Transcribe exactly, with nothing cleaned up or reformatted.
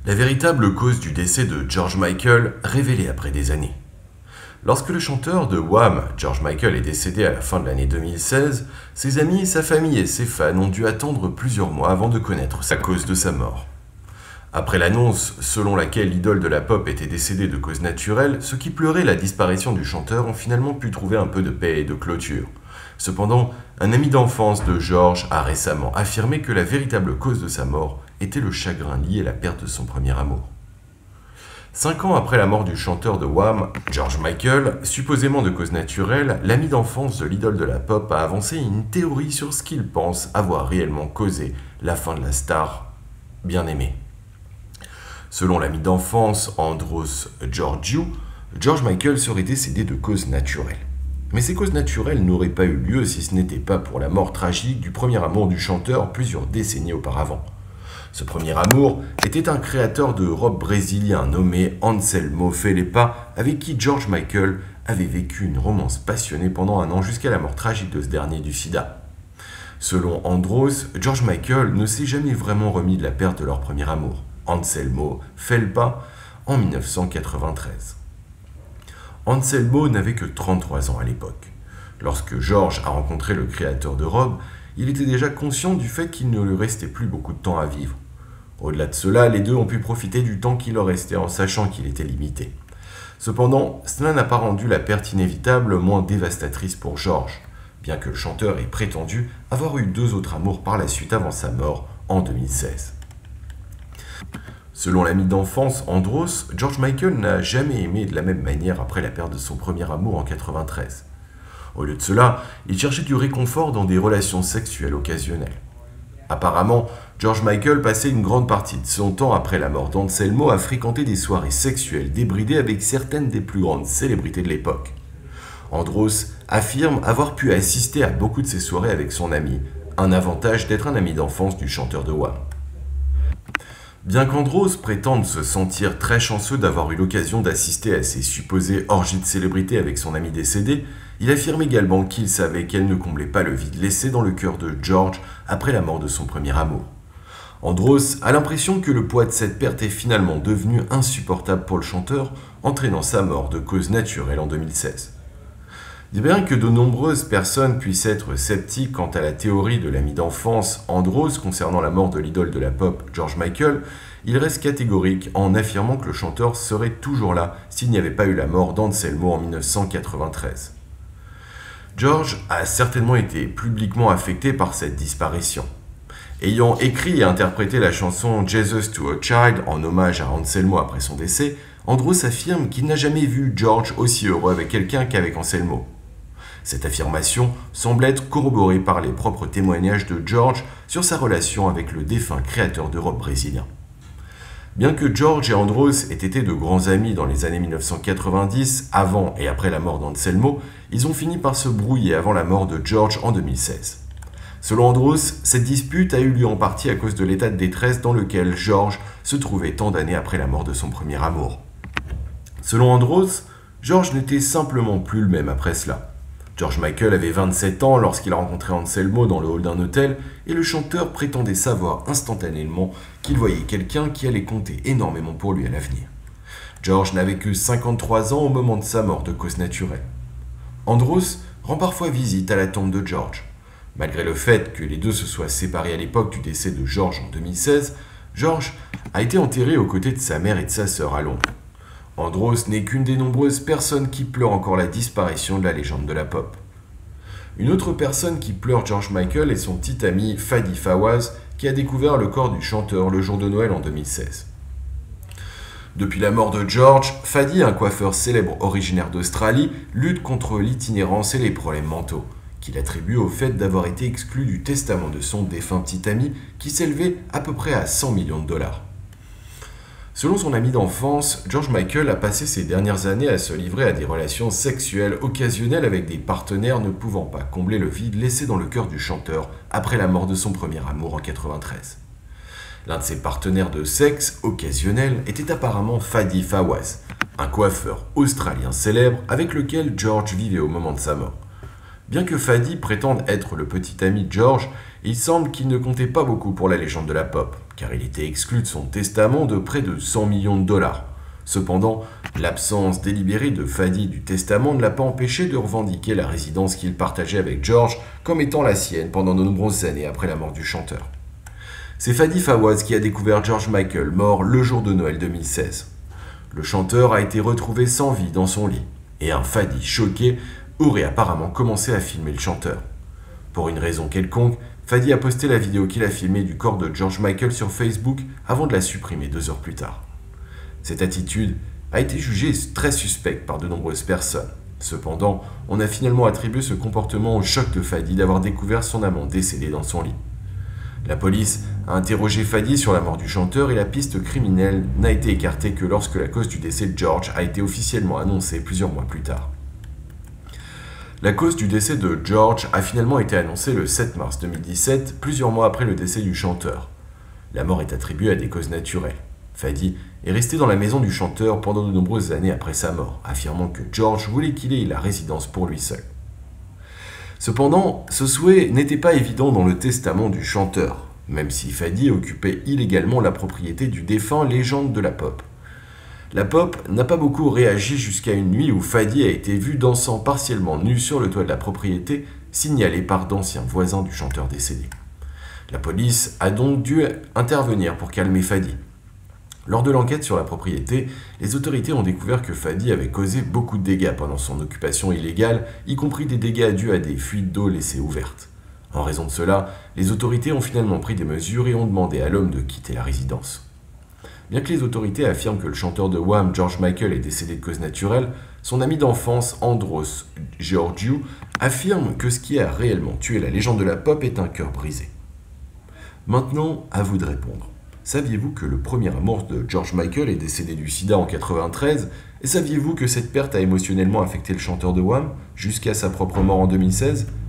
La véritable cause du décès de George Michael révélée après des années. Lorsque le chanteur de Wham, George Michael, est décédé à la fin de l'année deux mille seize, ses amis, sa famille et ses fans ont dû attendre plusieurs mois avant de connaître la cause de sa mort. Après l'annonce selon laquelle l'idole de la pop était décédée de cause naturelle, ceux qui pleuraient la disparition du chanteur ont finalement pu trouver un peu de paix et de clôture. Cependant, un ami d'enfance de George a récemment affirmé que la véritable cause de sa mort était le chagrin lié à la perte de son premier amour. Cinq ans après la mort du chanteur de Wham, George Michael, supposément de cause naturelle, l'ami d'enfance de l'idole de la pop a avancé une théorie sur ce qu'il pense avoir réellement causé la fin de la star bien-aimée. Selon l'ami d'enfance Andros Georgiou, George Michael serait décédé de cause naturelle. Mais ces causes naturelles n'auraient pas eu lieu si ce n'était pas pour la mort tragique du premier amour du chanteur plusieurs décennies auparavant. Ce premier amour était un créateur de robe brésilien nommé Anselmo Felipa, avec qui George Michael avait vécu une romance passionnée pendant un an jusqu'à la mort tragique de ce dernier du sida. Selon Andros, George Michael ne s'est jamais vraiment remis de la perte de leur premier amour, Anselmo Felipa, en mille neuf cent quatre-vingt-treize. Anselmo n'avait que trente-trois ans à l'époque. Lorsque George a rencontré le créateur de robes, il était déjà conscient du fait qu'il ne lui restait plus beaucoup de temps à vivre. Au-delà de cela, les deux ont pu profiter du temps qui leur restait en sachant qu'il était limité. Cependant, cela n'a pas rendu la perte inévitable moins dévastatrice pour George, bien que le chanteur ait prétendu avoir eu deux autres amours par la suite avant sa mort en deux mille seize. Selon l'ami d'enfance Andros, George Michael n'a jamais aimé de la même manière après la perte de son premier amour en quatre-vingt-treize. Au lieu de cela, il cherchait du réconfort dans des relations sexuelles occasionnelles. Apparemment, George Michael passait une grande partie de son temps après la mort d'Anselmo à fréquenter des soirées sexuelles débridées avec certaines des plus grandes célébrités de l'époque. Andros affirme avoir pu assister à beaucoup de ces soirées avec son ami, un avantage d'être un ami d'enfance du chanteur de Wham. Bien qu'Andros prétende se sentir très chanceux d'avoir eu l'occasion d'assister à ces supposées orgies de célébrités avec son ami décédé, il affirme également qu'il savait qu'elle ne comblait pas le vide laissé dans le cœur de George après la mort de son premier amour. Andros a l'impression que le poids de cette perte est finalement devenu insupportable pour le chanteur, entraînant sa mort de cause naturelle en deux mille seize. Bien que de nombreuses personnes puissent être sceptiques quant à la théorie de l'ami d'enfance Andros concernant la mort de l'idole de la pop George Michael, il reste catégorique en affirmant que le chanteur serait toujours là s'il n'y avait pas eu la mort d'Anselmo en mille neuf cent quatre-vingt-treize. George a certainement été publiquement affecté par cette disparition. Ayant écrit et interprété la chanson Jesus to a Child en hommage à Anselmo après son décès, Andros affirme qu'il n'a jamais vu George aussi heureux avec quelqu'un qu'avec Anselmo. Cette affirmation semble être corroborée par les propres témoignages de George sur sa relation avec le défunt créateur de robe brésilien. Bien que George et Andros aient été de grands amis dans les années mille neuf cent quatre-vingt-dix, avant et après la mort d'Anselmo, ils ont fini par se brouiller avant la mort de George en deux mille seize. Selon Andros, cette dispute a eu lieu en partie à cause de l'état de détresse dans lequel George se trouvait tant d'années après la mort de son premier amour. Selon Andros, George n'était simplement plus le même après cela. George Michael avait vingt-sept ans lorsqu'il a rencontré Anselmo dans le hall d'un hôtel et le chanteur prétendait savoir instantanément qu'il voyait quelqu'un qui allait compter énormément pour lui à l'avenir. George n'avait que cinquante-trois ans au moment de sa mort de cause naturelle. Andros rend parfois visite à la tombe de George. Malgré le fait que les deux se soient séparés à l'époque du décès de George en deux mille seize, George a été enterré aux côtés de sa mère et de sa sœur à Londres. Andros n'est qu'une des nombreuses personnes qui pleurent encore la disparition de la légende de la pop. Une autre personne qui pleure George Michael est son petit ami Fadi Fawaz, qui a découvert le corps du chanteur le jour de Noël en deux mille seize. Depuis la mort de George, Fadi, un coiffeur célèbre originaire d'Australie, lutte contre l'itinérance et les problèmes mentaux, qu'il attribue au fait d'avoir été exclu du testament de son défunt petit ami, qui s'élevait à peu près à cent millions de dollars. Selon son ami d'enfance, George Michael a passé ses dernières années à se livrer à des relations sexuelles occasionnelles avec des partenaires ne pouvant pas combler le vide laissé dans le cœur du chanteur après la mort de son premier amour en quatre-vingt-treize. L'un de ses partenaires de sexe occasionnel était apparemment Fadi Fawaz, un coiffeur australien célèbre avec lequel George vivait au moment de sa mort. Bien que Fadi prétende être le petit ami de George, il semble qu'il ne comptait pas beaucoup pour la légende de la pop, car il était exclu de son testament de près de cent millions de dollars. Cependant, l'absence délibérée de Fadi du testament ne l'a pas empêché de revendiquer la résidence qu'il partageait avec George comme étant la sienne pendant de nombreuses années après la mort du chanteur. C'est Fadi Fawaz qui a découvert George Michael mort le jour de Noël deux mille seize. Le chanteur a été retrouvé sans vie dans son lit, et un Fadi choqué aurait apparemment commencé à filmer le chanteur. Pour une raison quelconque, Fadi a posté la vidéo qu'il a filmée du corps de George Michael sur Facebook avant de la supprimer deux heures plus tard. Cette attitude a été jugée très suspecte par de nombreuses personnes. Cependant, on a finalement attribué ce comportement au choc de Fadi d'avoir découvert son amant décédé dans son lit. La police a interrogé Fadi sur la mort du chanteur et la piste criminelle n'a été écartée que lorsque la cause du décès de George a été officiellement annoncée plusieurs mois plus tard. La cause du décès de George a finalement été annoncée le sept mars deux mille dix-sept, plusieurs mois après le décès du chanteur. La mort est attribuée à des causes naturelles. Fadi est resté dans la maison du chanteur pendant de nombreuses années après sa mort, affirmant que George voulait qu'il ait la résidence pour lui seul. Cependant, ce souhait n'était pas évident dans le testament du chanteur, même si Fadi occupait illégalement la propriété du défunt légende de la pop. La pop n'a pas beaucoup réagi jusqu'à une nuit où Fadi a été vu dansant partiellement nu sur le toit de la propriété, signalé par d'anciens voisins du chanteur décédé. La police a donc dû intervenir pour calmer Fadi. Lors de l'enquête sur la propriété, les autorités ont découvert que Fadi avait causé beaucoup de dégâts pendant son occupation illégale, y compris des dégâts dus à des fuites d'eau laissées ouvertes. En raison de cela, les autorités ont finalement pris des mesures et ont demandé à l'homme de quitter la résidence. Bien que les autorités affirment que le chanteur de Wham, George Michael, est décédé de cause naturelle, son ami d'enfance, Andros Georgiou, affirme que ce qui a réellement tué la légende de la pop est un cœur brisé. Maintenant, à vous de répondre. Saviez-vous que le premier amour de George Michael est décédé du sida en quatre-vingt-treize? Et saviez-vous que cette perte a émotionnellement affecté le chanteur de Wham jusqu'à sa propre mort en deux mille seize?